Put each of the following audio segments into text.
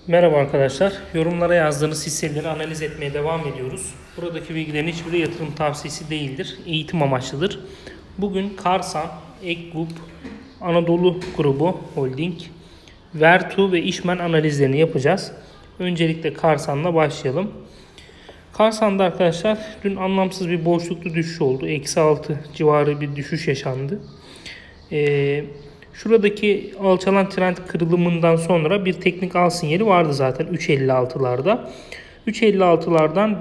Merhaba arkadaşlar. Yorumlara yazdığınız hisseleri analiz etmeye devam ediyoruz. Buradaki bilgilerin hiçbiri yatırım tavsiyesi değildir. Eğitim amaçlıdır. Bugün Karsan, Ek Group, Anadolu Grubu Holding, Vertu ve İşmen analizlerini yapacağız. Öncelikle Karsan'la başlayalım. Karsan'da arkadaşlar dün anlamsız bir boşluklu düşüş oldu. -6 civarı bir düşüş yaşandı. Şuradaki alçalan trend kırılımından sonra bir teknik al sinyali vardı zaten 3.56'larda. 3.56'lardan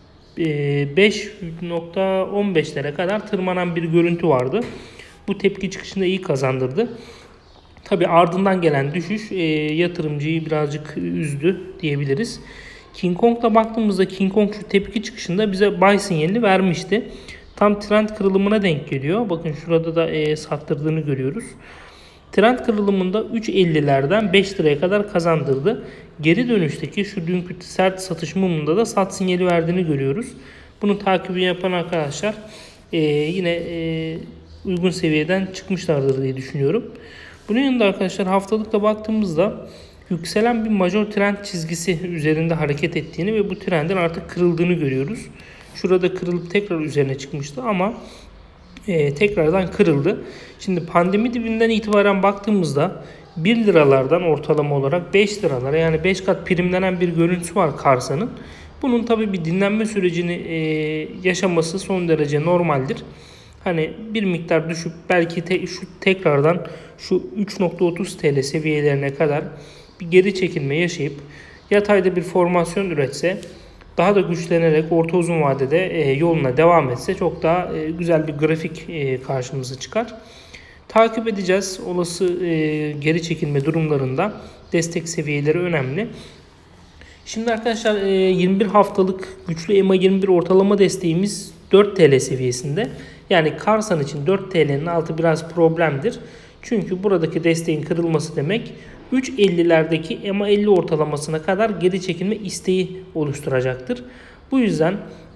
5.15'lere kadar tırmanan bir görüntü vardı. Bu tepki çıkışında iyi kazandırdı. Tabi ardından gelen düşüş yatırımcıyı birazcık üzdü diyebiliriz. King Kong'da baktığımızda King Kong şu tepki çıkışında bize buy sinyalini vermişti. Tam trend kırılımına denk geliyor. Bakın şurada da sattırdığını görüyoruz. Trend kırılımında 3.50'lerden 5 liraya kadar kazandırdı. Geri dönüşteki şu dünkü sert satış mumunda da sat sinyali verdiğini görüyoruz. Bunun takibini yapan arkadaşlar yine uygun seviyeden çıkmışlardır diye düşünüyorum. Bunun yanında arkadaşlar haftalıkta baktığımızda yükselen bir major trend çizgisi üzerinde hareket ettiğini ve bu trendin artık kırıldığını görüyoruz. Şurada kırılıp tekrar üzerine çıkmıştı ama tekrardan kırıldı. Şimdi pandemi dibinden itibaren baktığımızda 1 liralardan ortalama olarak 5 liralara yani 5 kat primlenen bir görüntüsü var Karsan'ın. Bunun tabi bir dinlenme sürecini yaşaması son derece normaldir. Hani bir miktar düşüp belki tekrardan şu 3.30 TL seviyelerine kadar bir geri çekilme yaşayıp yatayda bir formasyon üretse, daha da güçlenerek orta uzun vadede yoluna devam etse çok daha güzel bir grafik karşımıza çıkar. Takip edeceğiz. Olası geri çekilme durumlarında destek seviyeleri önemli. Şimdi arkadaşlar 21 haftalık güçlü EMA 21 ortalama desteğimiz 4 TL seviyesinde. Yani Karsan için 4 TL'nin altı biraz problemdir. Çünkü buradaki desteğin kırılması demek 3.50'lerdeki EMA 50 ortalamasına kadar geri çekilme isteği oluşturacaktır. Bu yüzden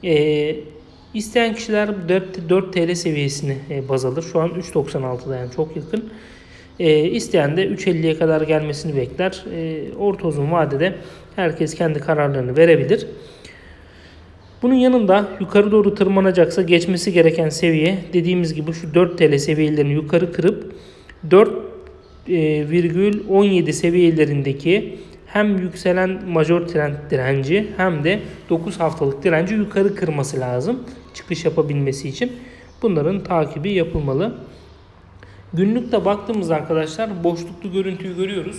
isteyen kişiler 4 TL seviyesini baz alır. Şu an 3.96'da yani çok yakın. İsteyen de 3.50'ye kadar gelmesini bekler. Orta uzun vadede herkes kendi kararlarını verebilir. Bunun yanında yukarı doğru tırmanacaksa geçmesi gereken seviye dediğimiz gibi şu 4 TL seviyelerini yukarı kırıp 4,17 seviyelerindeki hem yükselen major trend direnci hem de 9 haftalık direnci yukarı kırması lazım çıkış yapabilmesi için. Bunların takibi yapılmalı. Günlükte baktığımızda arkadaşlar boşluklu görüntüyü görüyoruz.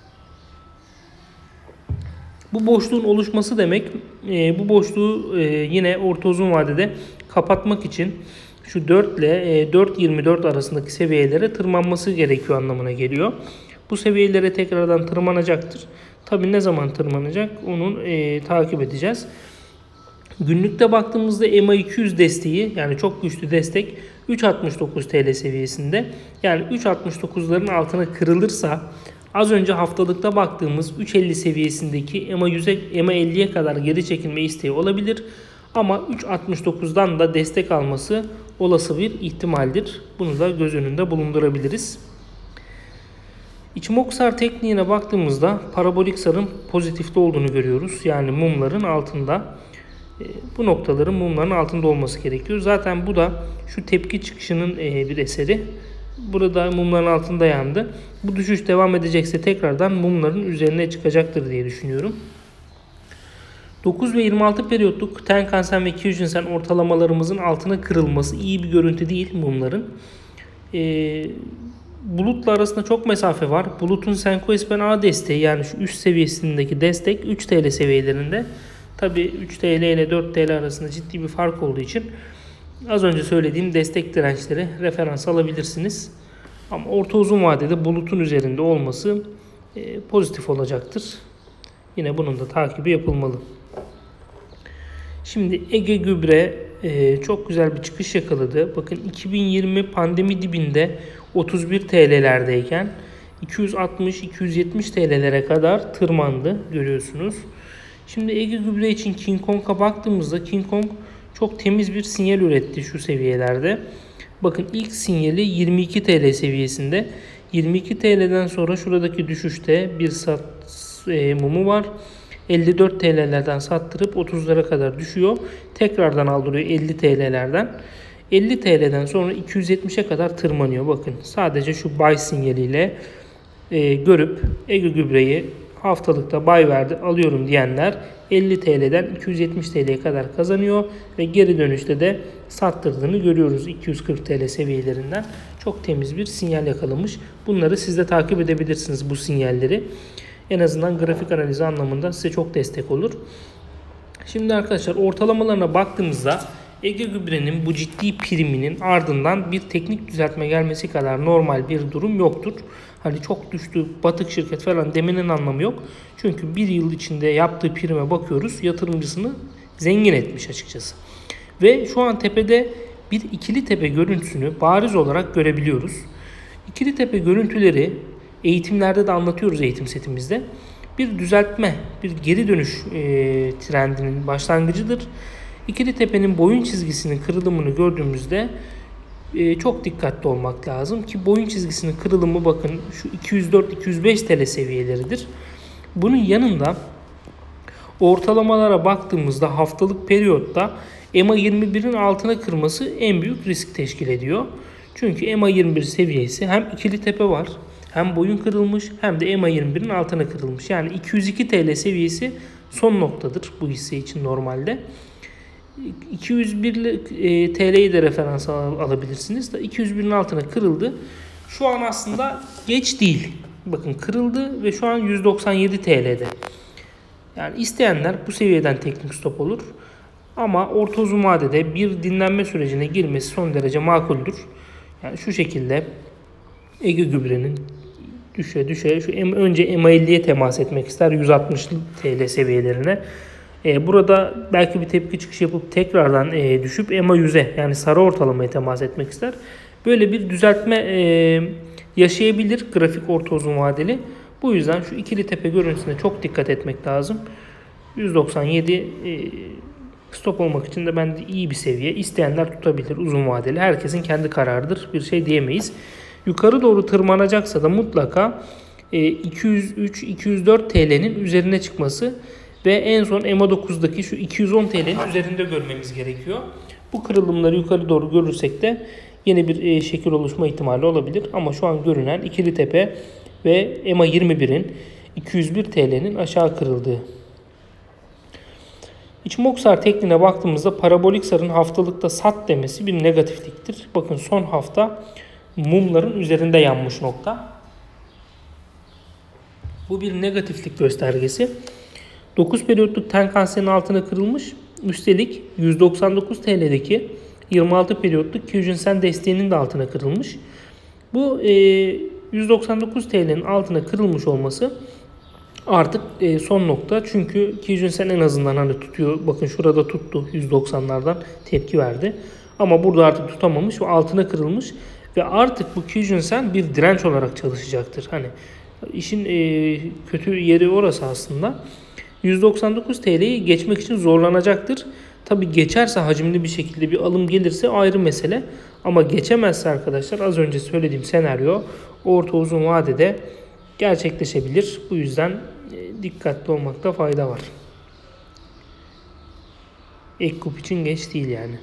Bu boşluğun oluşması demek bu boşluğu yine orta uzun vadede kapatmak için şu 4 ile 4.24 arasındaki seviyelere tırmanması gerekiyor anlamına geliyor. Bu seviyelere tekrardan tırmanacaktır. Tabi ne zaman tırmanacak onu takip edeceğiz. Günlükte baktığımızda EMA 200 desteği yani çok güçlü destek 3.69 TL seviyesinde. Yani 3.69'ların altına kırılırsa az önce haftalıkta baktığımız 3.50 seviyesindeki EMA 50'ye kadar geri çekilme isteği olabilir. Ama 3.69'dan da destek alması olası bir ihtimaldir. Bunu da göz önünde bulundurabiliriz. İçimokusar tekniğine baktığımızda parabolik sarın pozitifte olduğunu görüyoruz. Yani mumların altında. Bu noktaların mumların altında olması gerekiyor. Zaten bu da şu tepki çıkışının bir eseri. Burada mumların altında yandı. Bu düşüş devam edecekse tekrardan mumların üzerine çıkacaktır diye düşünüyorum. 9 ve 26 periyotluk Tenkan-Sen ve Kijun-Sen ortalamalarımızın altına kırılması iyi bir görüntü değil mumların. Bulutla arasında çok mesafe var. Bulutun Senko Espen A desteği yani şu üst seviyesindeki destek 3 TL seviyelerinde. Tabi 3 TL ile 4 TL arasında ciddi bir fark olduğu için az önce söylediğim destek dirençleri referans alabilirsiniz. Ama orta uzun vadede bulutun üzerinde olması pozitif olacaktır. Yine bunun da takibi yapılmalı. Şimdi Ege Gübre çok güzel bir çıkış yakaladı. Bakın 2020 pandemi dibinde 31 TL'lerdeyken 260-270 TL'lere kadar tırmandı görüyorsunuz. Şimdi Ege Gübre için King Kong'a baktığımızda King Kong çok temiz bir sinyal üretti şu seviyelerde. Bakın ilk sinyali 22 TL seviyesinde. 22 TL'den sonra şuradaki düşüşte bir mumu var. 54 TL'lerden sattırıp 30'lara kadar düşüyor. Tekrardan aldırıyor 50 TL'lerden. 50 TL'den sonra 270'e kadar tırmanıyor. Bakın sadece şu buy sinyaliyle görüp Ege Gübre'yi haftalıkta buy verdi alıyorum diyenler 50 TL'den 270 TL'ye kadar kazanıyor ve geri dönüşte de sattırdığını görüyoruz 240 TL seviyelerinden. Çok temiz bir sinyal yakalamış. Bunları siz de takip edebilirsiniz, bu sinyalleri. En azından grafik analizi anlamında size çok destek olur. Şimdi arkadaşlar ortalamalarına baktığımızda Ege Gübre'nin bu ciddi priminin ardından bir teknik düzeltme gelmesi kadar normal bir durum yoktur. Hani çok düştü, batık şirket falan demenin anlamı yok. Çünkü bir yıl içinde yaptığı prime bakıyoruz, yatırımcısını zengin etmiş açıkçası. Ve şu an tepede bir ikili tepe görüntüsünü bariz olarak görebiliyoruz. İkili tepe görüntüleri eğitimlerde de anlatıyoruz, eğitim setimizde. Bir düzeltme, bir geri dönüş trendinin başlangıcıdır. İkili tepenin boyun çizgisinin kırılımını gördüğümüzde çok dikkatli olmak lazım ki boyun çizgisinin kırılımı bakın şu 204-205 TL seviyeleridir. Bunun yanında ortalamalara baktığımızda haftalık periyotta EMA 21'in altına kırması en büyük risk teşkil ediyor. Çünkü EMA 21 seviyesi hem ikili tepe var, hem boyun kırılmış hem de EMA 21'in altına kırılmış. Yani 202 TL seviyesi son noktadır bu hisse için normalde. 201 TL'yi de referans alabilirsiniz. 201'in altına kırıldı. Şu an aslında geç değil. Bakın kırıldı ve şu an 197 TL'de. Yani isteyenler bu seviyeden teknik stop olur. Ama orta uzun vadede bir dinlenme sürecine girmesi son derece makuldür. Yani şu şekilde Ege Gübre'nin düşe şu önce EMA50'ye temas etmek ister 160 TL seviyelerine. Burada belki bir tepki çıkışı yapıp tekrardan düşüp EMA 100'e yani sarı ortalamaya temas etmek ister. Böyle bir düzeltme yaşayabilir grafik orta uzun vadeli. Bu yüzden şu ikili tepe görüntüsüne çok dikkat etmek lazım. 197 stop olmak için de bence iyi bir seviye. İsteyenler tutabilir uzun vadeli. Herkesin kendi kararıdır. Bir şey diyemeyiz. Yukarı doğru tırmanacaksa da mutlaka 203-204 TL'nin üzerine çıkması ve en son EMA 9'daki şu 210 TL'nin üzerinde görmemiz gerekiyor. Bu kırılımları yukarı doğru görürsek de yeni bir şekil oluşma ihtimali olabilir. Ama şu an görünen ikili tepe ve EMA 21'in 201 TL'nin aşağı kırıldığı. İçimoksar tekniğine baktığımızda parabolik sarın haftalıkta sat demesi bir negatifliktir. Bakın son hafta mumların üzerinde yanmış nokta. Bu bir negatiflik göstergesi. 9 periyotluk Tenkan-Sen'in altına kırılmış. Üstelik 199 TL'deki 26 periyotluk Kijun-sen desteğinin de altına kırılmış. Bu 199 TL'nin altına kırılmış olması artık son nokta. Çünkü Kijun-sen en azından hani tutuyor. Bakın şurada tuttu. 190'lardan tepki verdi. Ama burada artık tutamamış ve altına kırılmış. Ve artık bu Kijun-sen bir direnç olarak çalışacaktır. Hani işin kötü yeri orası aslında. 199 TL'yi geçmek için zorlanacaktır. Tabi geçerse hacimli bir şekilde bir alım gelirse ayrı mesele. Ama geçemezse arkadaşlar az önce söylediğim senaryo orta uzun vadede gerçekleşebilir. Bu yüzden dikkatli olmakta fayda var. Ekkup için geç değil yani.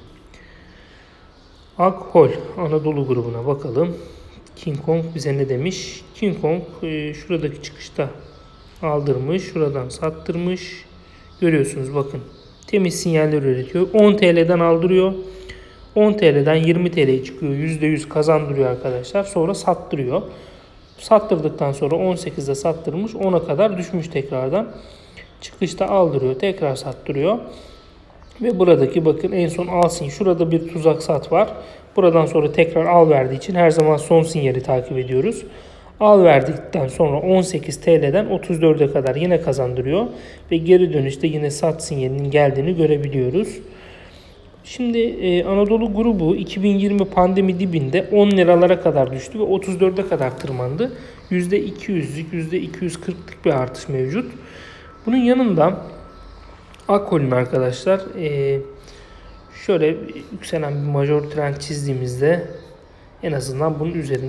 Akhol Anadolu grubuna bakalım. King Kong bize ne demiş? King Kong şuradaki çıkışta aldırmış. Şuradan sattırmış. Görüyorsunuz bakın. Temiz sinyaller üretiyor. 10 TL'den aldırıyor. 10 TL'den 20 TL'ye çıkıyor. %100 kazandırıyor arkadaşlar. Sonra sattırıyor. Sattırdıktan sonra 18'de sattırmış. 10'a kadar düşmüş tekrardan. Çıkışta aldırıyor. Tekrar sattırıyor. Ve buradaki bakın en son alsın. Şurada bir tuzak sat var. Buradan sonra tekrar al verdiği için her zaman son sinyali takip ediyoruz. Al verdikten sonra 18 TL'den 34'e kadar yine kazandırıyor. Ve geri dönüşte yine sat sinyalinin geldiğini görebiliyoruz. Şimdi Anadolu grubu 2020 pandemi dibinde 10 liralara kadar düştü ve 34'e kadar tırmandı. %200'lük, %240'lık bir artış mevcut. Bunun yanında Akkol'ün arkadaşlar şöyle yükselen bir major trend çizdiğimizde en azından bunun üzerinde kalması gerekiyor diye düşünüyorum. Şu şekilde. 10 liralara kadar düştü. 34'e kadar tırmandı. %200'lük, %240'lık bir artış mevcut. Bunun yanında Akkol'ün arkadaşlar şöyle yükselen bir major trend çizdiğimizde en azından bunun üzerinde kalması gerekiyor diye düşünüyorum.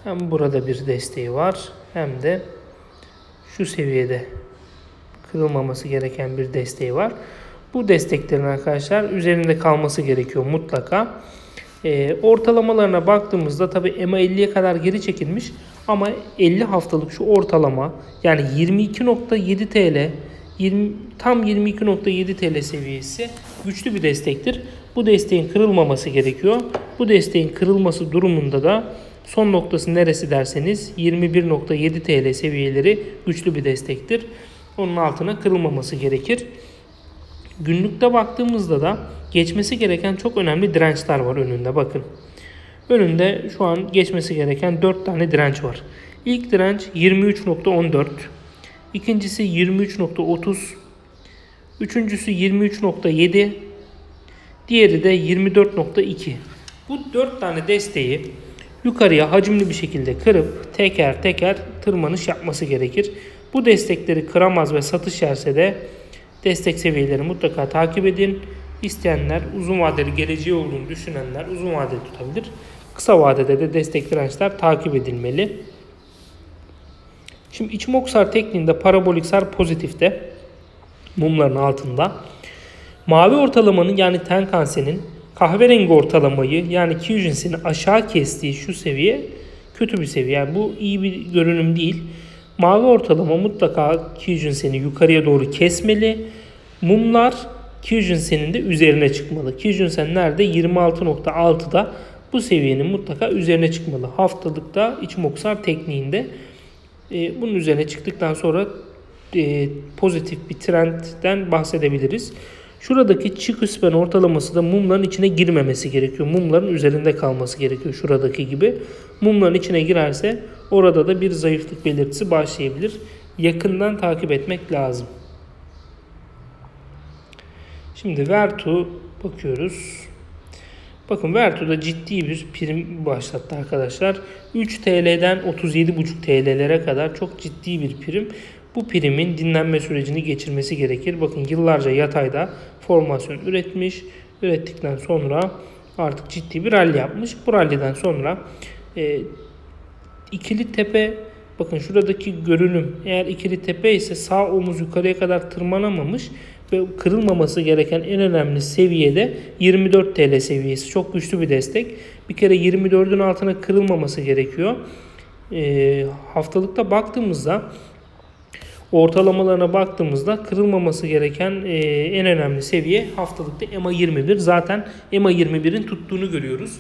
Hem burada bir desteği var hem de şu seviyede kırılmaması gereken bir desteği var. Bu desteklerin arkadaşlar üzerinde kalması gerekiyor mutlaka. Ortalamalarına baktığımızda tabi EMA 50'ye kadar geri çekilmiş ama 50 haftalık şu ortalama yani 22.7 TL tam 22.7 TL seviyesi güçlü bir destektir. Bu desteğin kırılmaması gerekiyor. Bu desteğin kırılması durumunda da son noktası neresi derseniz 21.7 TL seviyeleri güçlü bir destektir. Onun altına kırılmaması gerekir. Günlükte baktığımızda da geçmesi gereken çok önemli dirençler var önünde bakın. Önünde şu an geçmesi gereken 4 tane direnç var. İlk direnç 23.14, ikincisi 23.30, üçüncüsü 23.7, diğeri de 24.2. Bu 4 tane desteği yukarıya hacimli bir şekilde kırıp teker teker tırmanış yapması gerekir. Bu destekleri kıramaz ve satış yerse de destek seviyeleri mutlaka takip edin. İsteyenler, uzun vadeli geleceği olduğunu düşünenler uzun vadeli tutabilir. Kısa vadede de destek dirençler takip edilmeli. Şimdi Ichimoku-Sar tekniğinde parabolik sar pozitifte, mumların altında. Mavi ortalamanın yani Tenkan-Sen'in kahverengi ortalamayı yani Kijun-Sen'i aşağı kestiği şu seviye kötü bir seviye. Yani bu iyi bir görünüm değil. Mavi ortalama mutlaka Kijun-Sen'i yukarıya doğru kesmeli. Mumlar Kijun-Sen'in de üzerine çıkmalı. Kijun-Sen nerede? 26.6'da. Bu seviyenin mutlaka üzerine çıkmalı. Haftalıkta Ichimoku-Sar tekniğinde bunun üzerine çıktıktan sonra pozitif bir trendden bahsedebiliriz. Şuradaki çıkış span ortalaması da mumların içine girmemesi gerekiyor. Mumların üzerinde kalması gerekiyor şuradaki gibi. Mumların içine girerse orada da bir zayıflık belirtisi başlayabilir. Yakından takip etmek lazım. Şimdi Vertu bakıyoruz. Bakın Vertu'da ciddi bir prim başlattı arkadaşlar. 3 TL'den 37,5 TL'lere kadar çok ciddi bir prim. Bu primin dinlenme sürecini geçirmesi gerekir. Bakın yıllarca yatayda formasyon üretmiş. Ürettikten sonra artık ciddi bir rally yapmış. Bu rally'den sonra ikili tepe, bakın şuradaki görünüm eğer ikili tepe ise sağ omuz yukarıya kadar tırmanamamış ve kırılmaması gereken en önemli seviyede 24 TL seviyesi. Çok güçlü bir destek. Bir kere 24'ün altına kırılmaması gerekiyor. Haftalıkta baktığımızda, ortalamalarına baktığımızda kırılmaması gereken en önemli seviye haftalıkta EMA 21. Zaten EMA 21'in tuttuğunu görüyoruz.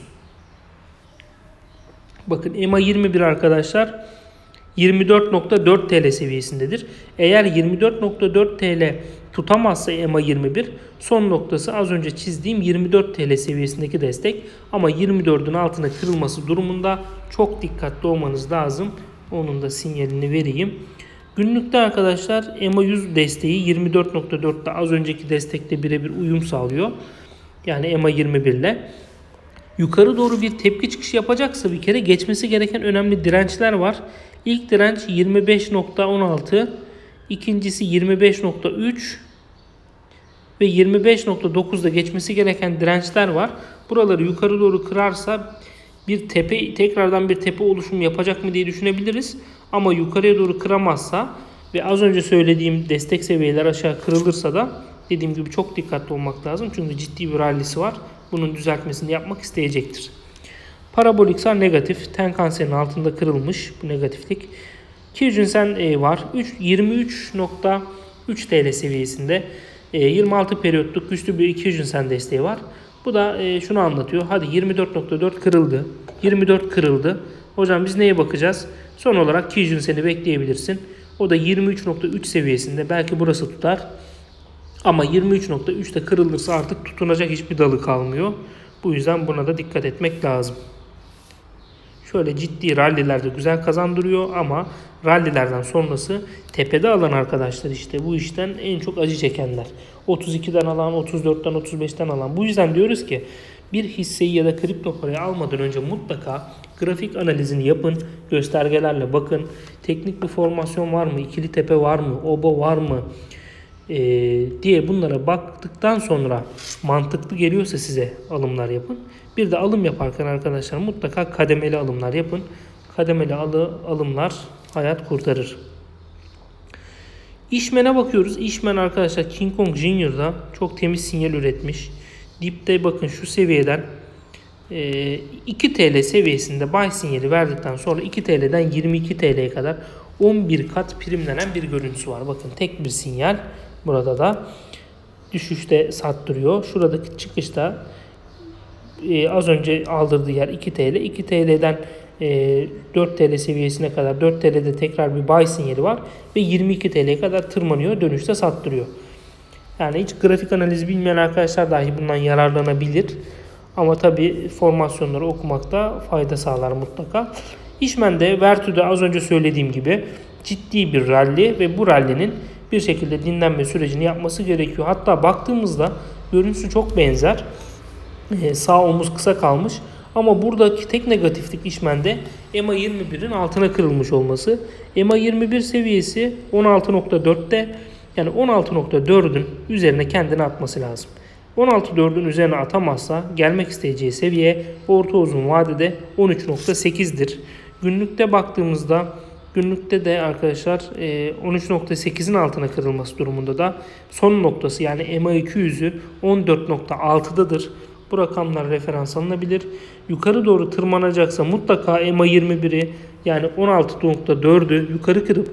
Bakın EMA 21 arkadaşlar 24.4 TL seviyesindedir. Eğer 24.4 TL tutamazsa EMA 21 son noktası az önce çizdiğim 24 TL seviyesindeki destek. Ama 24'ün altına kırılması durumunda çok dikkatli olmanız lazım. Onun da sinyalini vereyim. Günlükte arkadaşlar EMA 100 desteği 24.4'te az önceki destekle birebir uyum sağlıyor. Yani EMA 21 ile. Yukarı doğru bir tepki çıkışı yapacaksa bir kere geçmesi gereken önemli dirençler var. İlk direnç 25.16, ikincisi 25.3 ve 25.9'da geçmesi gereken dirençler var. Buraları yukarı doğru kırarsa bir tepe, tekrardan bir tepe oluşumu yapacak mı diye düşünebiliriz. Ama yukarıya doğru kıramazsa ve az önce söylediğim destek seviyeler aşağı kırılırsa da dediğim gibi çok dikkatli olmak lazım. Çünkü ciddi bir rallisi var. Bunun düzeltmesini yapmak isteyecektir. Parabolik sar negatif. Tenkan-Sen'in altında kırılmış bu negatiflik. Kijun-Sen var. 23.3 TL seviyesinde 26 periyotluk güçlü bir Kijun-Sen desteği var. Bu da şunu anlatıyor. Hadi 24.4 kırıldı. 24 kırıldı. Hocam biz neye bakacağız? Son olarak Kijun-Sen'i bekleyebilirsin. O da 23.3 seviyesinde. Belki burası tutar. Ama 23.3'te kırılırsa artık tutunacak hiçbir dalı kalmıyor. Bu yüzden buna da dikkat etmek lazım. Şöyle ciddi rallilerde güzel kazandırıyor ama rallilerden sonrası tepede alan arkadaşlar işte bu işten en çok acı çekenler. 32'den alan, 34'ten, 35'ten alan. Bu yüzden diyoruz ki bir hisseyi ya da kripto parayı almadan önce mutlaka grafik analizini yapın. Göstergelerle bakın. Teknik bir formasyon var mı? İkili tepe var mı? Oba var mı? Diye bunlara baktıktan sonra mantıklı geliyorsa size alımlar yapın. Bir de alım yaparken arkadaşlar mutlaka kademeli alımlar yapın. kademeli alımlar hayat kurtarır. İşmen'e bakıyoruz. İşmen arkadaşlar King Kong Junior'da çok temiz sinyal üretmiş. Dipte bakın şu seviyeden 2 TL seviyesinde buy sinyali verdikten sonra 2 TL'den 22 TL'ye kadar 11 kat primlenen bir görüntüsü var. Bakın tek bir sinyal. Burada da düşüşte sattırıyor. Şuradaki çıkışta az önce aldırdığı yer 2 TL. 2 TL'den 4 TL seviyesine kadar 4 TL'de tekrar bir buy sinyali var ve 22 TL'ye kadar tırmanıyor, dönüşte sattırıyor. Yani hiç grafik analizi bilmeyen arkadaşlar dahi bundan yararlanabilir. Ama tabi formasyonları okumakta fayda sağlar mutlaka. İşmen'de Vertu'da az önce söylediğim gibi ciddi bir rally ve bu rally'nin bir şekilde dinlenme sürecini yapması gerekiyor. Hatta baktığımızda görüntüsü çok benzer. Sağ omuz kısa kalmış. Ama buradaki tek negatiflik İşmen'de EMA 21'in altına kırılmış olması. EMA 21 seviyesi 16.4'te, yani 16.4'ün üzerine kendini atması lazım. 16.4'ün üzerine atamazsa gelmek isteyeceği seviye orta uzun vadede 13.8'dir. Günlükte baktığımızda günlükte de arkadaşlar 13.8'in altına kırılması durumunda da son noktası yani EMA 200'ü 14.6'dadır. Bu rakamlar referans alınabilir. Yukarı doğru tırmanacaksa mutlaka EMA 21'i yani 16.4'ü yukarı kırıp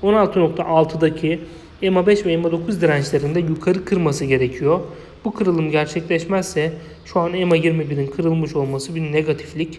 16.6'daki EMA 5 ve EMA 9 dirençlerinde yukarı kırması gerekiyor. Bu kırılım gerçekleşmezse şu an EMA 21'in kırılmış olması bir negatiflik.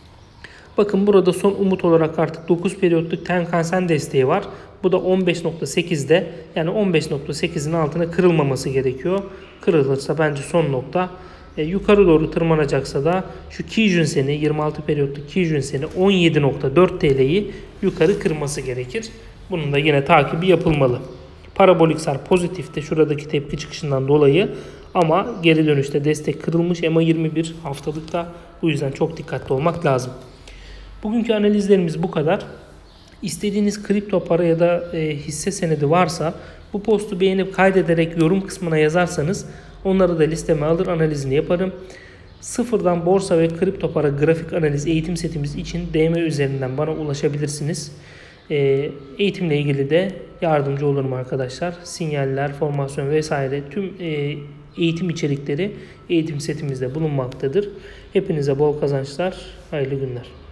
Bakın burada son umut olarak artık 9 periyotluk Tenkan-Sen desteği var. Bu da 15.8'de, yani 15.8'in altına kırılmaması gerekiyor. Kırılırsa bence son nokta. Yukarı doğru tırmanacaksa da şu Kijun Sen'i 26 periyotluk Kijun Sen'i 17.4 TL'yi yukarı kırması gerekir. Bunun da yine takibi yapılmalı. Parabolik SAR pozitifte şuradaki tepki çıkışından dolayı ama geri dönüşte destek kırılmış EMA 21 haftalıkta. Bu yüzden çok dikkatli olmak lazım. Bugünkü analizlerimiz bu kadar. İstediğiniz kripto para ya da hisse senedi varsa bu postu beğenip kaydederek yorum kısmına yazarsanız onları da listeme alır, analizini yaparım. Sıfırdan borsa ve kripto para grafik analiz eğitim setimiz için DM üzerinden bana ulaşabilirsiniz. Eğitimle ilgili de yardımcı olurum arkadaşlar. Sinyaller, formasyon vesaire tüm eğitim içerikleri eğitim setimizde bulunmaktadır. Hepinize bol kazançlar, hayırlı günler.